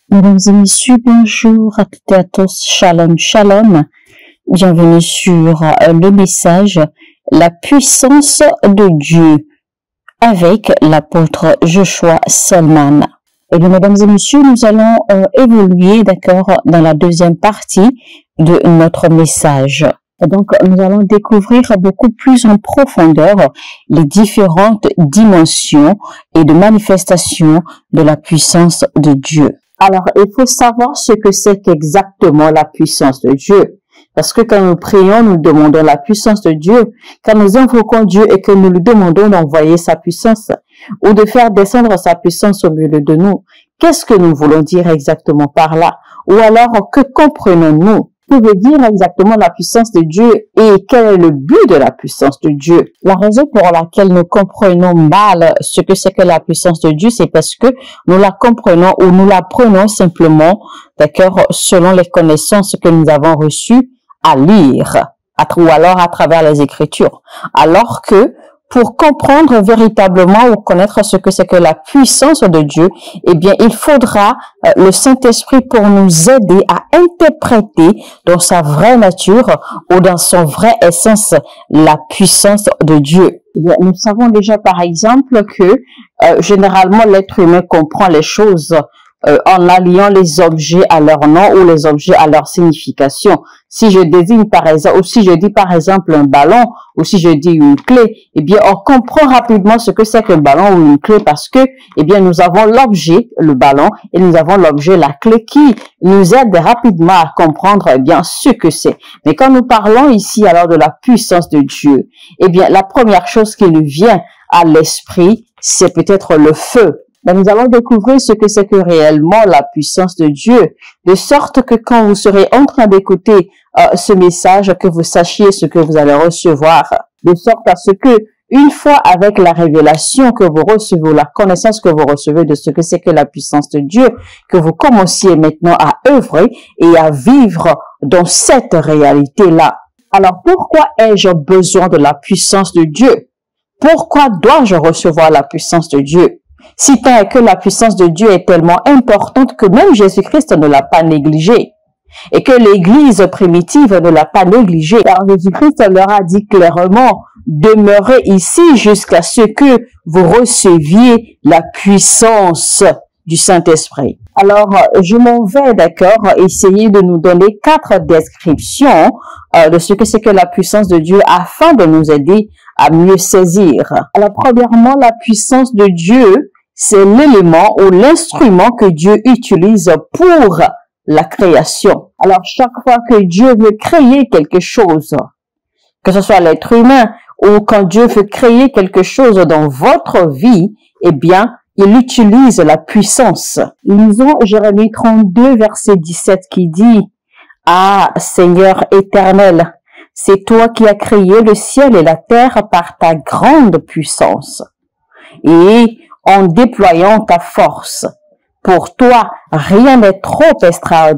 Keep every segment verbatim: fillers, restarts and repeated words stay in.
Mesdames et messieurs, bonjour à toutes et à tous, shalom, shalom. Bienvenue sur le message La puissance de Dieu avec l'apôtre Joshua Selman. Et bien, mesdames et messieurs, nous allons euh, évoluer, d'accord, dans la deuxième partie de notre message. Et donc, nous allons découvrir beaucoup plus en profondeur les différentes dimensions et de manifestations de la puissance de Dieu. Alors, il faut savoir ce que c'est qu'exactement la puissance de Dieu. Parce que quand nous prions, nous demandons la puissance de Dieu. Quand nous invoquons Dieu et que nous lui demandons d'envoyer sa puissance ou de faire descendre sa puissance au milieu de nous, qu'est-ce que nous voulons dire exactement par là? Ou alors, que comprenons-nous? Que veut dire exactement la puissance de Dieu et quel est le but de la puissance de Dieu? La raison pour laquelle nous comprenons mal ce que c'est que la puissance de Dieu, c'est parce que nous la comprenons ou nous la prenons simplement, d'accord, selon les connaissances que nous avons reçues à lire, à, ou alors à travers les Écritures. Alors que pour comprendre véritablement ou connaître ce que c'est que la puissance de Dieu, eh bien, il faudra euh, le Saint-Esprit pour nous aider à interpréter dans sa vraie nature ou dans son vrai essence la puissance de Dieu. Eh bien, nous savons déjà par exemple que euh, généralement l'être humain comprend les choses Euh, en alliant les objets à leur nom ou les objets à leur signification. Si je désigne par exemple, ou si je dis par exemple un ballon, ou si je dis une clé, eh bien on comprend rapidement ce que c'est qu'un ballon ou une clé parce que, eh bien nous avons l'objet, le ballon, et nous avons l'objet, la clé, qui nous aide rapidement à comprendre, eh bien, ce que c'est. Mais quand nous parlons ici alors de la puissance de Dieu, eh bien la première chose qui nous vient à l'esprit, c'est peut-être le feu. Ben, nous allons découvrir ce que c'est que réellement la puissance de Dieu, de sorte que quand vous serez en train d'écouter euh, ce message, que vous sachiez ce que vous allez recevoir, de sorte à ce que, une fois avec la révélation que vous recevez, ou la connaissance que vous recevez de ce que c'est que la puissance de Dieu, que vous commenciez maintenant à œuvrer et à vivre dans cette réalité-là. Alors, pourquoi ai-je besoin de la puissance de Dieu? Pourquoi dois-je recevoir la puissance de Dieu? Si tant est que la puissance de Dieu est tellement importante que même Jésus-Christ ne l'a pas négligée et que l'Église primitive ne l'a pas négligée. Car Jésus-Christ leur a dit clairement, demeurez ici jusqu'à ce que vous receviez la puissance du Saint-Esprit. Alors, je m'en vais, d'accord, essayer de nous donner quatre descriptions euh, de ce que c'est que la puissance de Dieu afin de nous aider à mieux saisir. Alors, premièrement, la puissance de Dieu, c'est l'élément ou l'instrument que Dieu utilise pour la création. Alors, chaque fois que Dieu veut créer quelque chose, que ce soit l'être humain ou quand Dieu veut créer quelque chose dans votre vie, eh bien, il utilise la puissance. Lisons Jérémie trente-deux, verset dix-sept qui dit « Ah, Seigneur éternel, c'est toi qui as créé le ciel et la terre par ta grande puissance et en déployant ta force. Pour toi, rien n'est trop extraordinaire. »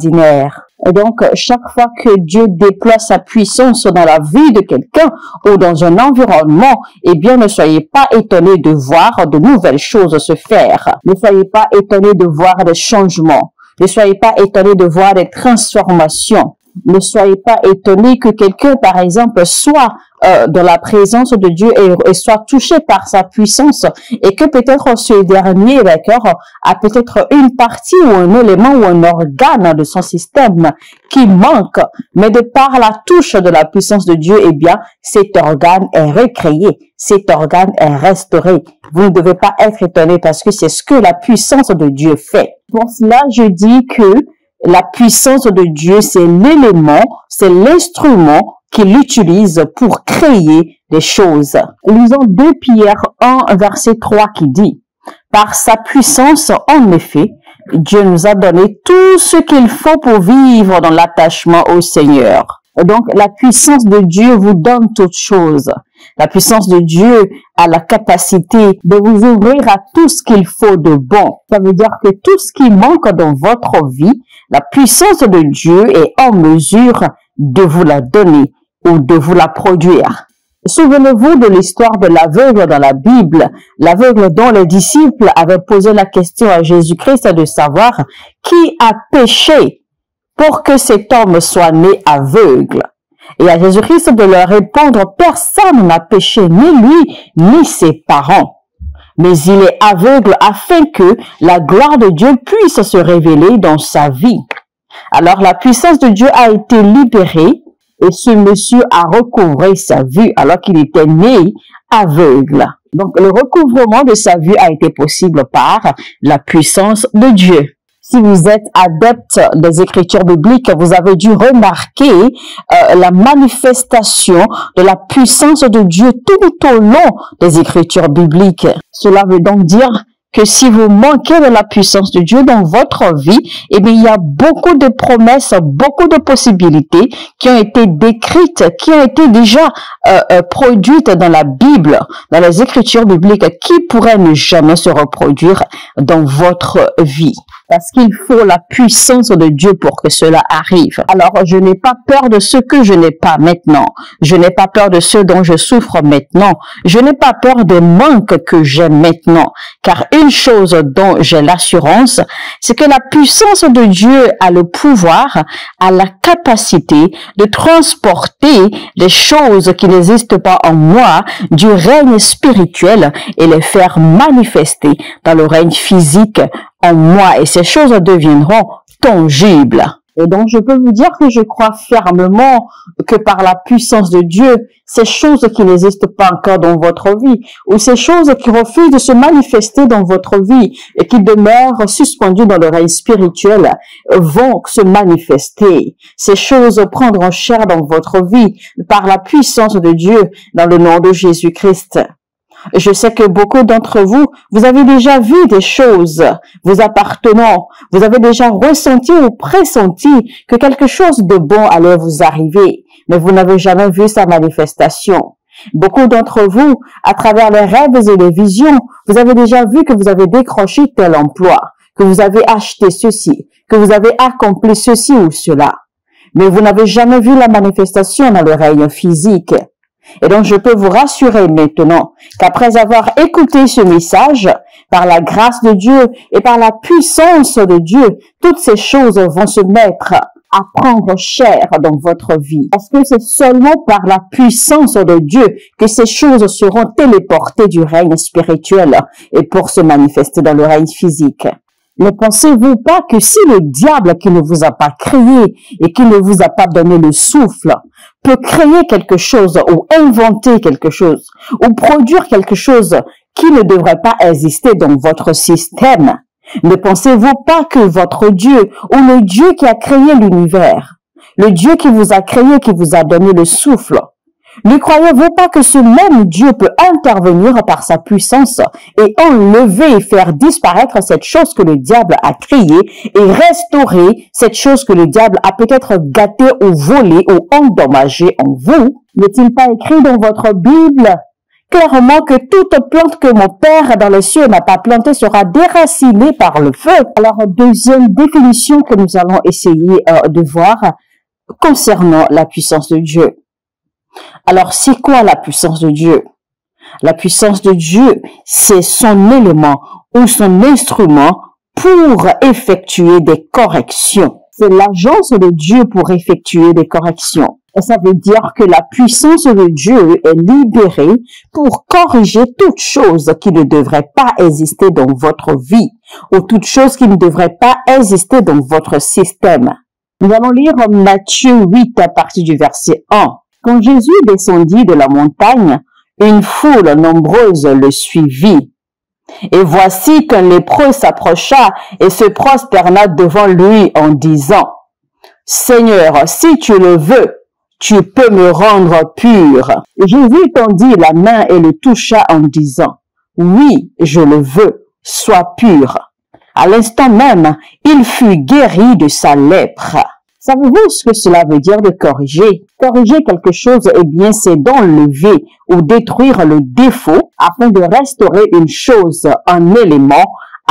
Et donc, chaque fois que Dieu déploie sa puissance dans la vie de quelqu'un ou dans un environnement, eh bien, ne soyez pas étonnés de voir de nouvelles choses se faire. Ne soyez pas étonnés de voir des changements. Ne soyez pas étonnés de voir des transformations. Ne soyez pas étonnés que quelqu'un, par exemple, soit euh, dans la présence de Dieu et, et soit touché par sa puissance et que peut-être ce dernier, d'accord, a peut-être une partie ou un élément ou un organe de son système qui manque, mais de par la touche de la puissance de Dieu, eh bien, cet organe est recréé, cet organe est restauré. Vous ne devez pas être étonnés parce que c'est ce que la puissance de Dieu fait. Pour cela, je dis que la puissance de Dieu, c'est l'élément, c'est l'instrument qu'il utilise pour créer des choses. Lisons deux Pierre un, verset trois qui dit « Par sa puissance, en effet, Dieu nous a donné tout ce qu'il faut pour vivre dans l'attachement au Seigneur. » Donc, la puissance de Dieu vous donne toutes choses. La puissance de Dieu a la capacité de vous ouvrir à tout ce qu'il faut de bon. Ça veut dire que tout ce qui manque dans votre vie, la puissance de Dieu est en mesure de vous la donner ou de vous la produire. Souvenez-vous de l'histoire de l'aveugle dans la Bible, l'aveugle dont les disciples avaient posé la question à Jésus-Christ de savoir qui a péché pour que cet homme soit né aveugle. Et à Jésus-Christ de leur répondre, personne n'a péché, ni lui, ni ses parents. Mais il est aveugle afin que la gloire de Dieu puisse se révéler dans sa vie. Alors la puissance de Dieu a été libérée et ce monsieur a recouvré sa vue alors qu'il était né aveugle. Donc le recouvrement de sa vue a été possible par la puissance de Dieu. Si vous êtes adepte des Écritures bibliques, vous avez dû remarquer euh, la manifestation de la puissance de Dieu tout au long des Écritures bibliques. Cela veut donc dire que si vous manquez de la puissance de Dieu dans votre vie, eh bien, il y a beaucoup de promesses, beaucoup de possibilités qui ont été décrites, qui ont été déjà euh, euh, produites dans la Bible, dans les Écritures bibliques, qui pourraient ne jamais se reproduire dans votre vie. Parce qu'il faut la puissance de Dieu pour que cela arrive. Alors, je n'ai pas peur de ce que je n'ai pas maintenant. Je n'ai pas peur de ce dont je souffre maintenant. Je n'ai pas peur des manques que j'ai maintenant. Car une chose dont j'ai l'assurance, c'est que la puissance de Dieu a le pouvoir, a la capacité de transporter les choses qui n'existent pas en moi du règne spirituel et les faire manifester dans le règne physique en moi, et ces choses deviendront tangibles. Et donc, je peux vous dire que je crois fermement que par la puissance de Dieu, ces choses qui n'existent pas encore dans votre vie, ou ces choses qui refusent de se manifester dans votre vie et qui demeurent suspendues dans le règne spirituel, vont se manifester. Ces choses prendront chair dans votre vie par la puissance de Dieu dans le nom de Jésus-Christ. Je sais que beaucoup d'entre vous, vous avez déjà vu des choses vous appartenant. Vous avez déjà ressenti ou pressenti que quelque chose de bon allait vous arriver, mais vous n'avez jamais vu sa manifestation. Beaucoup d'entre vous, à travers les rêves et les visions, vous avez déjà vu que vous avez décroché tel emploi, que vous avez acheté ceci, que vous avez accompli ceci ou cela. Mais vous n'avez jamais vu la manifestation dans le règne physique. Et donc, je peux vous rassurer maintenant qu'après avoir écouté ce message, par la grâce de Dieu et par la puissance de Dieu, toutes ces choses vont se mettre à prendre chair dans votre vie. Parce que c'est seulement par la puissance de Dieu que ces choses seront téléportées du règne spirituel et pour se manifester dans le règne physique. Ne pensez-vous pas que si le diable qui ne vous a pas créé et qui ne vous a pas donné le souffle peut créer quelque chose ou inventer quelque chose ou produire quelque chose qui ne devrait pas exister dans votre système, ne pensez-vous pas que votre Dieu ou le Dieu qui a créé l'univers, le Dieu qui vous a créé, qui vous a donné le souffle, ne croyez-vous pas que ce même Dieu peut intervenir par sa puissance et enlever et faire disparaître cette chose que le diable a créée et restaurer cette chose que le diable a peut-être gâtée ou volée ou endommagée en vous? N'est-il pas écrit dans votre Bible clairement que toute plante que mon Père dans les cieux n'a pas plantée sera déracinée par le feu? Alors, deuxième définition que nous allons essayer euh, de voir concernant la puissance de Dieu. Alors, c'est quoi la puissance de Dieu? La puissance de Dieu, c'est son élément ou son instrument pour effectuer des corrections. C'est l'agence de Dieu pour effectuer des corrections. Et ça veut dire que la puissance de Dieu est libérée pour corriger toute chose qui ne devrait pas exister dans votre vie ou toute chose qui ne devrait pas exister dans votre système. Nous allons lire Matthieu huit à partir du verset un. Quand Jésus descendit de la montagne, une foule nombreuse le suivit. Et voici qu'un lépreux s'approcha et se prosterna devant lui en disant, « Seigneur, si tu le veux, tu peux me rendre pur. » Jésus tendit la main et le toucha en disant, « Oui, je le veux, sois pur. » À l'instant même, il fut guéri de sa lèpre. Savez-vous ce que cela veut dire de corriger? Corriger quelque chose, eh bien, c'est d'enlever ou détruire le défaut afin de restaurer une chose, un élément,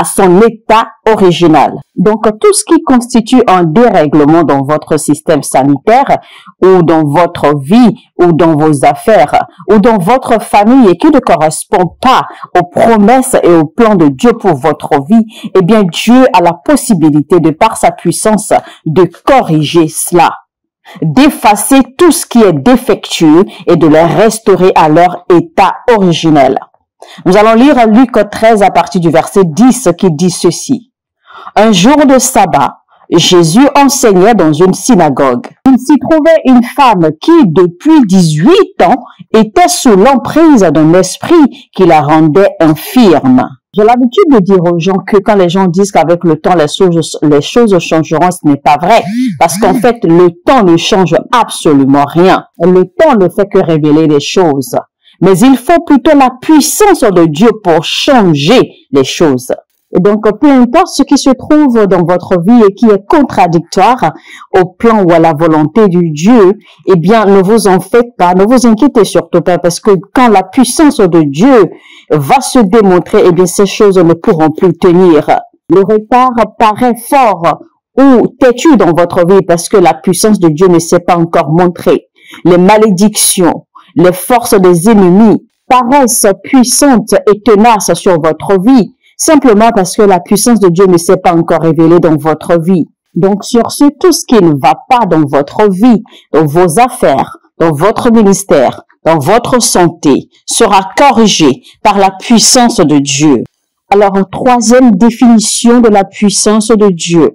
à son état original. Donc, tout ce qui constitue un dérèglement dans votre système sanitaire ou dans votre vie ou dans vos affaires ou dans votre famille et qui ne correspond pas aux promesses et aux plans de Dieu pour votre vie, eh bien, Dieu a la possibilité de par sa puissance de corriger cela, d'effacer tout ce qui est défectueux et de les restaurer à leur état originel. Nous allons lire Luc treize à partir du verset dix qui dit ceci. Un jour de sabbat, Jésus enseignait dans une synagogue. Il s'y trouvait une femme qui, depuis dix-huit ans, était sous l'emprise d'un esprit qui la rendait infirme. J'ai l'habitude de dire aux gens que quand les gens disent qu'avec le temps, les choses, les choses changeront, ce n'est pas vrai. Parce qu'en fait, le temps ne change absolument rien. Le temps ne fait que révéler les choses. Mais il faut plutôt la puissance de Dieu pour changer les choses. Et donc, peu importe ce qui se trouve dans votre vie et qui est contradictoire au plan ou à la volonté du Dieu, eh bien, ne vous en faites pas, ne vous inquiétez surtout pas, parce que quand la puissance de Dieu va se démontrer, eh bien, ces choses ne pourront plus tenir. Le retard paraît fort ou têtu dans votre vie parce que la puissance de Dieu ne s'est pas encore montrée. Les malédictions, les forces des ennemis paraissent puissantes et tenaces sur votre vie, simplement parce que la puissance de Dieu ne s'est pas encore révélée dans votre vie. Donc, sur ce, tout ce qui ne va pas dans votre vie, dans vos affaires, dans votre ministère, dans votre santé, sera corrigé par la puissance de Dieu. Alors, troisième définition de la puissance de Dieu.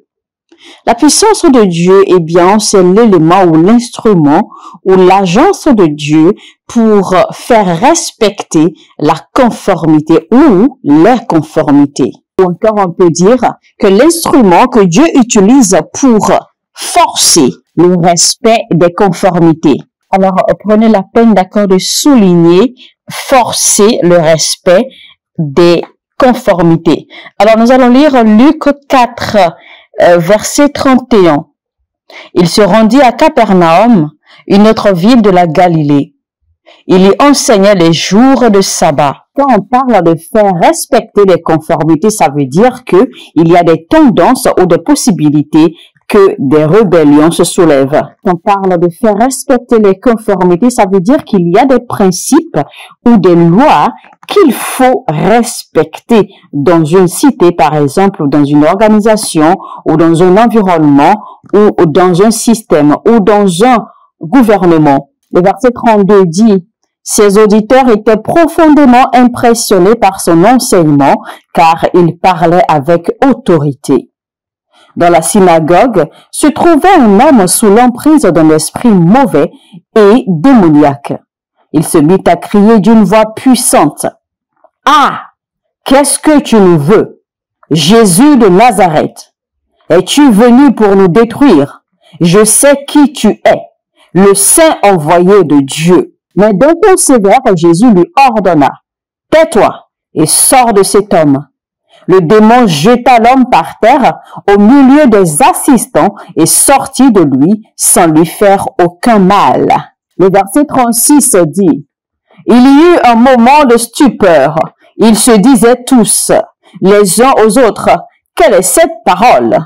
La puissance de Dieu, eh bien, c'est l'élément ou l'instrument ou l'agence de Dieu pour faire respecter la conformité ou les conformités. Ou encore, on peut dire que l'instrument que Dieu utilise pour forcer le respect des conformités. Alors, prenez la peine, d'accord, de souligner forcer le respect des conformités. Alors, nous allons lire Luc quatre, Euh, verset trente et un. Il se rendit à Capernaum, une autre ville de la Galilée. Il y enseignait les jours de sabbat. Quand on parle de faire respecter les conformités, ça veut dire que il y a des tendances ou des possibilités que des rébellions se soulèvent. Quand on parle de faire respecter les conformités, ça veut dire qu'il y a des principes ou des lois qu'il faut respecter dans une cité, par exemple, ou dans une organisation, ou dans un environnement, ou dans un système, ou dans un gouvernement. Le verset trente-deux dit, « Ses auditeurs étaient profondément impressionnés par son enseignement, car il parlait avec autorité. » Dans la synagogue se trouvait un homme sous l'emprise d'un esprit mauvais et démoniaque. Il se mit à crier d'une voix puissante. « Ah! Qu'est-ce que tu nous veux? Jésus de Nazareth! Es-tu venu pour nous détruire? Je sais qui tu es, le saint envoyé de Dieu. » Mais d'un ton sévère, Jésus lui ordonna. « Tais-toi et sors de cet homme. » Le démon jeta l'homme par terre au milieu des assistants et sortit de lui sans lui faire aucun mal. Le verset trente-six dit, « Il y eut un moment de stupeur. Ils se disaient tous, les uns aux autres, « Quelle est cette parole?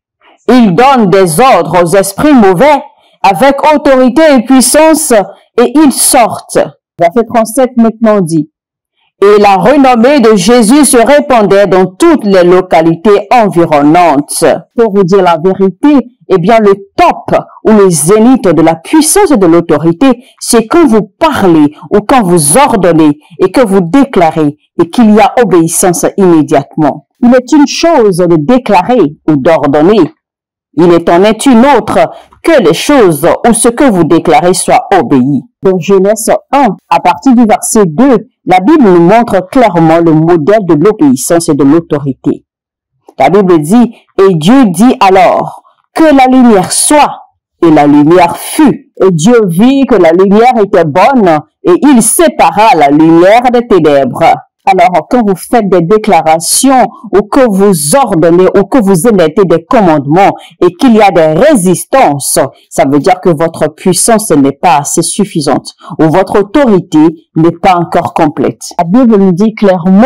Il donne des ordres aux esprits mauvais avec autorité et puissance et ils sortent. » Verset trente-sept maintenant dit, et la renommée de Jésus se répandait dans toutes les localités environnantes. Pour vous dire la vérité, eh bien le top ou le zénith de la puissance et de l'autorité, c'est quand vous parlez ou quand vous ordonnez et que vous déclarez et qu'il y a obéissance immédiatement. Il est une chose de déclarer ou d'ordonner. Il est en est une autre que les choses ou ce que vous déclarez soit obéi. Dans Genèse un, à partir du verset deux, la Bible nous montre clairement le modèle de l'obéissance et de l'autorité. La Bible dit, et Dieu dit alors, que la lumière soit, et la lumière fut. Et Dieu vit que la lumière était bonne, et il sépara la lumière des ténèbres. Alors, quand vous faites des déclarations ou que vous ordonnez ou que vous émettez des commandements et qu'il y a des résistances, ça veut dire que votre puissance n'est pas assez suffisante ou votre autorité n'est pas encore complète. La Bible nous dit clairement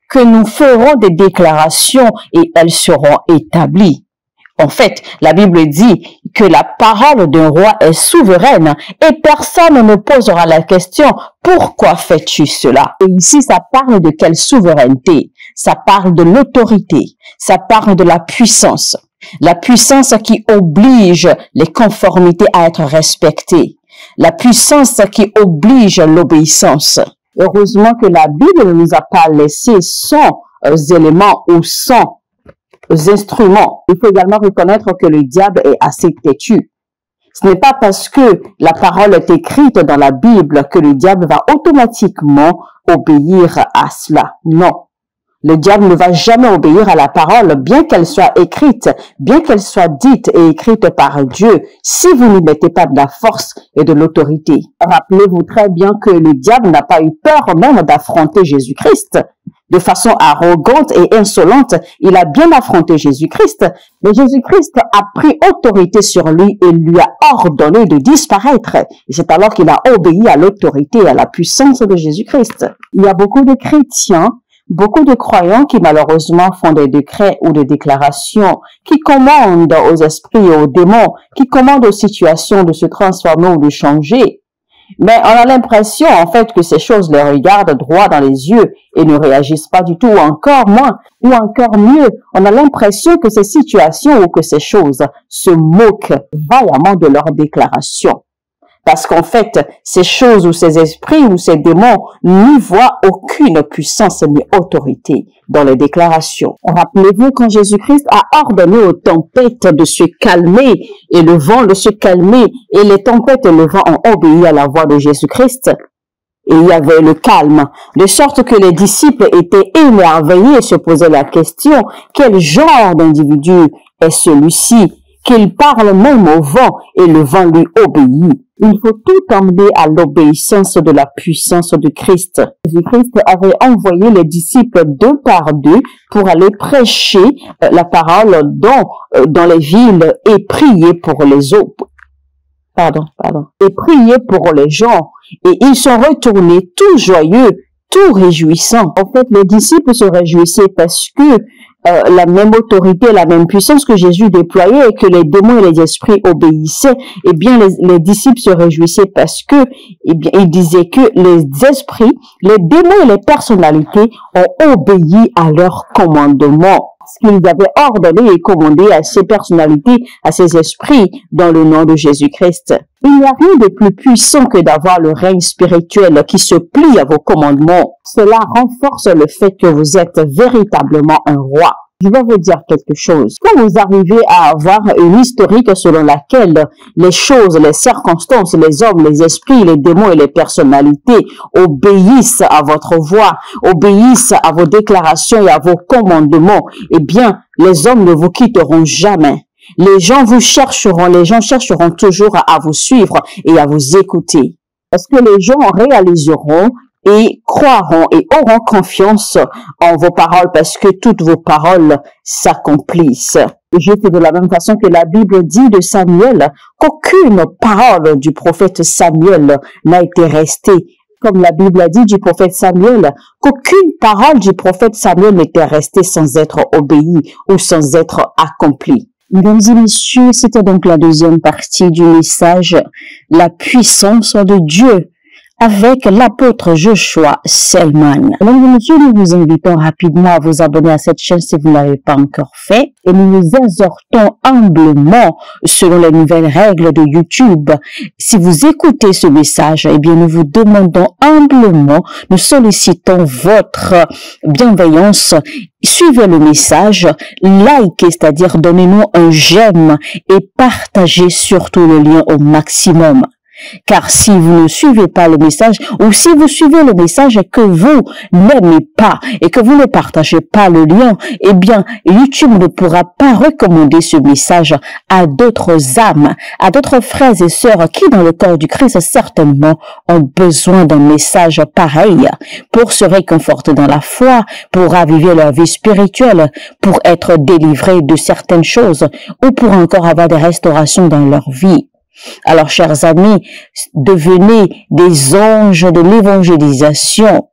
que nous ferons des déclarations et elles seront établies. En fait, la Bible dit que la parole d'un roi est souveraine et personne ne posera la question « Pourquoi fais-tu cela ?» Et ici, ça parle de quelle souveraineté? Ça parle de l'autorité, ça parle de la puissance. La puissance qui oblige les conformités à être respectées. La puissance qui oblige l'obéissance. Heureusement que la Bible ne nous a pas laissé sans euh, éléments ou sans instruments. Il faut également reconnaître que le diable est assez têtu. Ce n'est pas parce que la parole est écrite dans la Bible que le diable va automatiquement obéir à cela. Non. Le diable ne va jamais obéir à la parole, bien qu'elle soit écrite, bien qu'elle soit dite et écrite par Dieu, si vous n'y mettez pas de la force et de l'autorité. Rappelez-vous très bien que le diable n'a pas eu peur même d'affronter Jésus-Christ. De façon arrogante et insolente, il a bien affronté Jésus-Christ, mais Jésus-Christ a pris autorité sur lui et lui a ordonné de disparaître. C'est alors qu'il a obéi à l'autorité et à la puissance de Jésus-Christ. Il y a beaucoup de chrétiens, beaucoup de croyants qui malheureusement font des décrets ou des déclarations, qui commandent aux esprits et aux démons, qui commandent aux situations de se transformer ou de changer. Mais on a l'impression, en fait, que ces choses les regardent droit dans les yeux et ne réagissent pas du tout, ou encore moins, ou encore mieux, on a l'impression que ces situations ou que ces choses se moquent vaillamment de leurs déclarations. Parce qu'en fait, ces choses ou ces esprits ou ces démons n'y voient aucune puissance ni autorité dans les déclarations. Rappelez-vous quand Jésus-Christ a ordonné aux tempêtes de se calmer et le vent de se calmer et les tempêtes et le vent ont obéi à la voix de Jésus-Christ. Et il y avait le calme, de sorte que les disciples étaient émerveillés et se posaient la question, quel genre d'individu est celui-ci qu'il parle même au vent et le vent lui obéit? Il faut tout emmener à l'obéissance de la puissance de Christ. Jésus-Christ avait envoyé les disciples deux par deux pour aller prêcher la parole dans, dans les villes et prier pour les autres. Pardon, pardon. Et prier pour les gens. Et ils sont retournés tout joyeux, tout réjouissants. En fait, les disciples se réjouissaient parce que Euh, la même autorité, la même puissance que Jésus déployait et que les démons et les esprits obéissaient, eh bien, les, les disciples se réjouissaient parce que, eh bien, ils disaient que les esprits, les démons et les personnalités ont obéi à leur commandement. Ce qu'ils avaient ordonné et commandé à ces personnalités, à ces esprits, dans le nom de Jésus-Christ. Il n'y a rien de plus puissant que d'avoir le règne spirituel qui se plie à vos commandements. Cela renforce le fait que vous êtes véritablement un roi. Je vais vous dire quelque chose. Quand vous arrivez à avoir une historique selon laquelle les choses, les circonstances, les hommes, les esprits, les démons et les personnalités obéissent à votre voix, obéissent à vos déclarations et à vos commandements, eh bien, les hommes ne vous quitteront jamais. Les gens vous chercheront, les gens chercheront toujours à vous suivre et à vous écouter. Est-ce que les gens réaliseront et croiront et auront confiance en vos paroles parce que toutes vos paroles s'accomplissent? Juste de la même façon que la Bible dit de Samuel qu'aucune parole du prophète Samuel n'a été restée. Comme la Bible a dit du prophète Samuel, qu'aucune parole du prophète Samuel n'était restée sans être obéie ou sans être accomplie. Mesdames et messieurs, c'était donc la deuxième partie du message, la puissance de Dieu, avec l'apôtre Joshua Selman. Mesdames et messieurs, nous vous invitons rapidement à vous abonner à cette chaîne si vous ne l'avez pas encore fait et nous vous exhortons humblement selon les nouvelles règles de YouTube. Si vous écoutez ce message, eh bien, nous vous demandons humblement, nous sollicitons votre bienveillance. Suivez le message, likez, c'est-à-dire donnez-nous un j'aime et partagez surtout le lien au maximum. Car si vous ne suivez pas le message, ou si vous suivez le message et que vous n'aimez pas et que vous ne partagez pas le lien, eh bien, YouTube ne pourra pas recommander ce message à d'autres âmes, à d'autres frères et sœurs qui, dans le corps du Christ, certainement, ont besoin d'un message pareil pour se réconforter dans la foi, pour raviver leur vie spirituelle, pour être délivrés de certaines choses ou pour encore avoir des restaurations dans leur vie. Alors, chers amis, devenez des anges de l'évangélisation.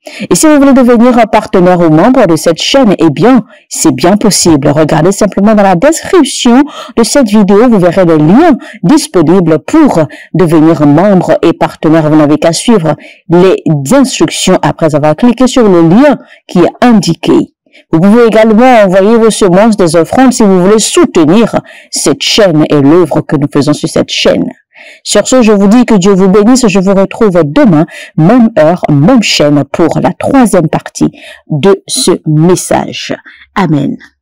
Et si vous voulez devenir un partenaire ou membre de cette chaîne, eh bien, c'est bien possible. Regardez simplement dans la description de cette vidéo, vous verrez les liens disponibles pour devenir membre et partenaire. Vous n'avez qu'à suivre les instructions après avoir cliqué sur le lien qui est indiqué. Vous pouvez également envoyer vos semences des offrandes si vous voulez soutenir cette chaîne et l'œuvre que nous faisons sur cette chaîne. Sur ce, je vous dis que Dieu vous bénisse. Je vous retrouve demain, même heure, même chaîne pour la troisième partie de ce message. Amen.